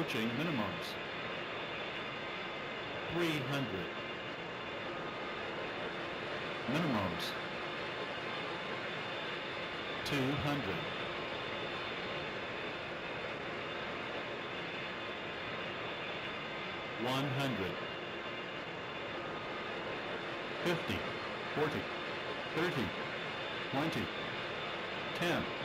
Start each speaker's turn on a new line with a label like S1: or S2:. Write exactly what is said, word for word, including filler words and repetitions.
S1: approaching minimums. three hundred. Minimums. two hundred. one hundred. fifty, forty, thirty, twenty, ten.